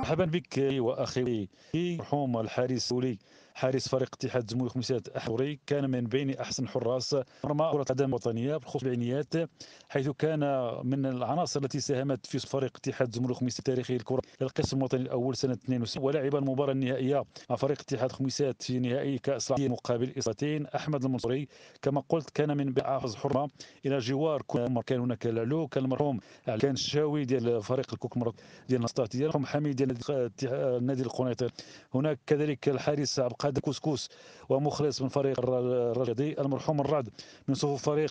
مرحبا بك واخي مرحوم الحارس الدولي حارس فريق اتحاد جمهورية خميسات احوري، كان من بين احسن حراس مرمى كرة القدم الوطنية بالخصوص بعينيات، حيث كان من العناصر التي ساهمت في فريق اتحاد جمهورية خميسات التاريخي الكرة للقسم الوطني الاول سنة 92، ولعب المباراة النهائية مع فريق اتحاد خميسات في نهائي كأس العالم مقابل إسرائيل. احمد المنصوري كما قلت كان من حافظ حرمة الى جوار كان هناك العلو، كان المرحوم كان الشاوي ديال فريق الكوك ديال نسطات، ديال حميد ديال النادي القنيطري. هناك كذلك الحارس عبد القادر كسكوس ومخلص من فريق الرياضي، المرحوم الرعد من صفوف فريق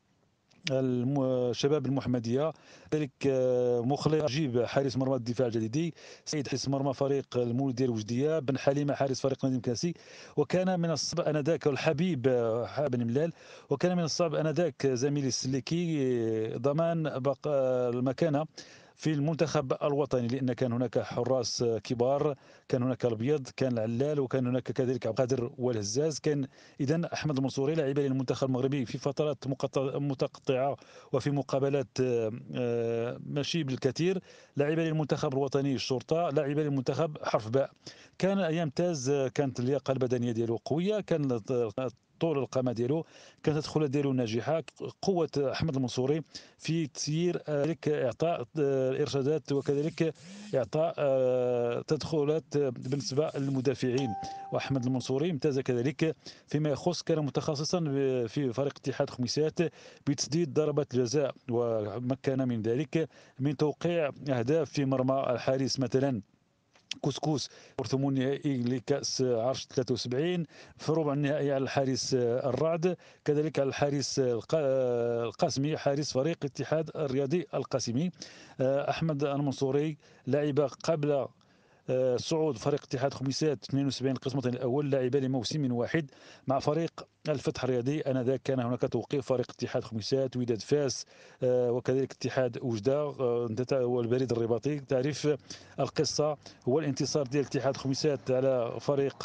الشباب المحمديه، كذلك مخلص نجيب حارس مرمى الدفاع الجديدي، سيد حارس مرمى فريق المولوديه ديال الوجديه، بن حليمه حارس فريق نادي مكاسي. وكان من الصعب انذاك الحبيب بن ملال، وكان من الصعب انذاك زميلي السليكي ضمان بقاء المكانه في المنتخب الوطني، لان كان هناك حراس كبار، كان هناك الابيض، كان العلال، وكان هناك كذلك عبد القادر والهزاز. كان اذا احمد المنصوري لعب للمنتخب المغربي في فترات متقطعه وفي مقابلات ماشي بالكثير، لعب للمنتخب الوطني الشرطه، لعب للمنتخب حرف باء. كان يمتاز، كانت اللياقه البدنيه ديالو قويه، كان طول القامه ديالو، كانت التدخلات ديالو ناجحه. قوه احمد المنصوري في تسيير اعطاء الارشادات، وكذلك اعطاء تدخلات بالنسبه للمدافعين. واحمد المنصوري امتاز كذلك فيما يخص، كان متخصصا في فريق اتحاد خميسات بتسديد ضربات الجزاء، ومكن من ذلك من توقيع اهداف في مرمى الحارس مثلا كسكوس ثمن النهائي لكأس عرش 73، في ربع النهائي على الحارس الرعد، كذلك على الحارس القاسمي حارس فريق الاتحاد الرياضي القاسمي. أحمد المنصوري لعب قبل صعود فريق اتحاد خميسات 72 القسم الوطني الاول، لعب لموسم واحد مع فريق الفتح الرياضي. انذاك كان هناك توقيف فريق اتحاد خميسات، وداد فاس، وكذلك اتحاد وجده، والبريد الرباطي. تعرف القصه، هو الانتصار ديال اتحاد خميسات على فريق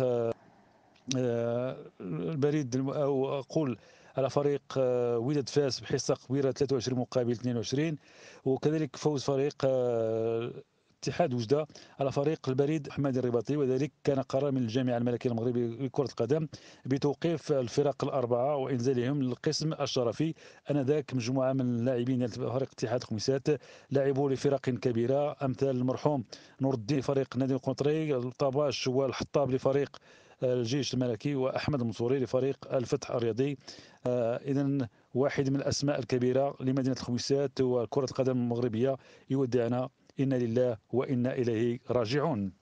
البريد، او اقول على فريق وداد فاس بحصه كبيره 23 مقابل 22، وكذلك فوز فريق اتحاد وجده على فريق البريد محمد الرباطي. وذلك كان قرار من الجامعه الملكيه المغربيه لكره القدم بتوقيف الفرق الاربعه وانزالهم للقسم الشرفي. انذاك مجموعه من اللاعبين فريق اتحاد خميسات لعبوا لفرق كبيره، امثال المرحوم نور الدين فريق نادي القنطري، الطباش والحطاب لفريق الجيش الملكي، واحمد المنصوري لفريق الفتح الرياضي. اذا واحد من الاسماء الكبيره لمدينه الخميسات وكره القدم المغربيه يودعنا. انا لله وانا اليه راجعون.